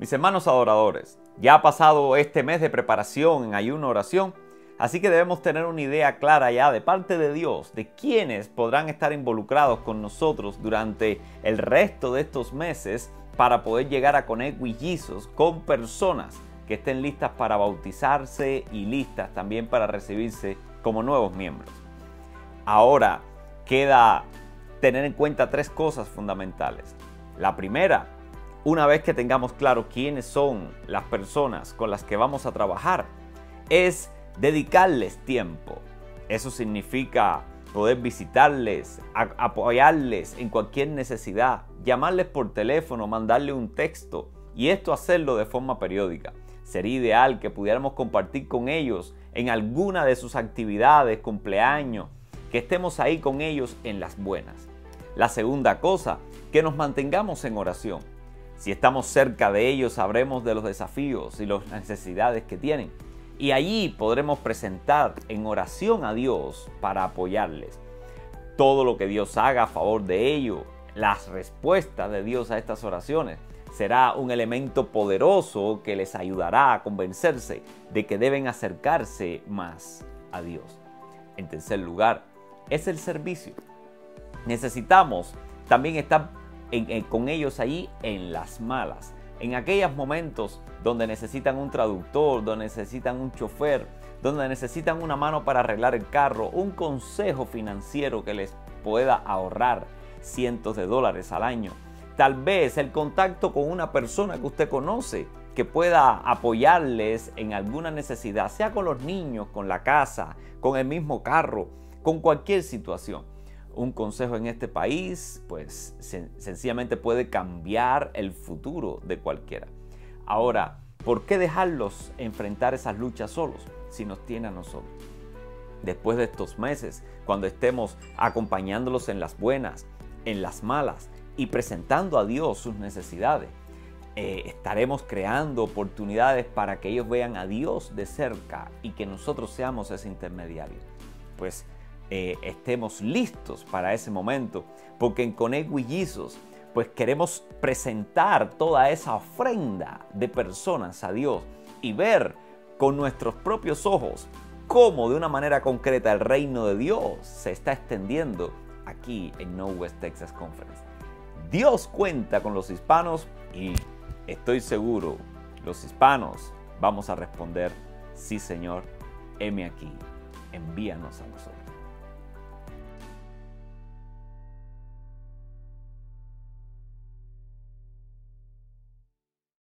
Mis hermanos adoradores, ya ha pasado este mes de preparación en ayuno oración, así que debemos tener una idea clara ya de parte de Dios de quiénes podrán estar involucrados con nosotros durante el resto de estos meses para poder llegar a Connect with Jesus con personas que estén listas para bautizarse y listas también para recibirse como nuevos miembros. Ahora queda tener en cuenta tres cosas fundamentales. La primera, una vez que tengamos claro quiénes son las personas con las que vamos a trabajar, es dedicarles tiempo. Eso significa poder visitarles, apoyarles en cualquier necesidad, llamarles por teléfono, mandarle un texto y esto hacerlo de forma periódica. Sería ideal que pudiéramos compartir con ellos en alguna de sus actividades, cumpleaños, que estemos ahí con ellos en las buenas. La segunda cosa, que nos mantengamos en oración. Si estamos cerca de ellos, sabremos de los desafíos y las necesidades que tienen. Y allí podremos presentar en oración a Dios para apoyarles. Todo lo que Dios haga a favor de ellos, las respuestas de Dios a estas oraciones, será un elemento poderoso que les ayudará a convencerse de que deben acercarse más a Dios. En tercer lugar, es el servicio. Necesitamos también estar con ellos allí en las malas, en aquellos momentos donde necesitan un traductor, donde necesitan un chofer, donde necesitan una mano para arreglar el carro, un consejo financiero que les pueda ahorrar cientos de dólares al año. Tal vez el contacto con una persona que usted conoce que pueda apoyarles en alguna necesidad, sea con los niños, con la casa, con el mismo carro, con cualquier situación. Un consejo en este país, pues sencillamente puede cambiar el futuro de cualquiera. Ahora, ¿por qué dejarlos enfrentar esas luchas solos si nos tiene a nosotros? Después de estos meses, cuando estemos acompañándolos en las buenas, en las malas y presentando a Dios sus necesidades, estaremos creando oportunidades para que ellos vean a Dios de cerca y que nosotros seamos ese intermediario. Pues estemos listos para ese momento, porque en Connect with Jesus pues queremos presentar toda esa ofrenda de personas a Dios y ver con nuestros propios ojos cómo de una manera concreta el reino de Dios se está extendiendo aquí en No West Texas Conference. Dios cuenta con los hispanos y estoy seguro, los hispanos vamos a responder: sí, Señor, heme aquí, envíanos a nosotros.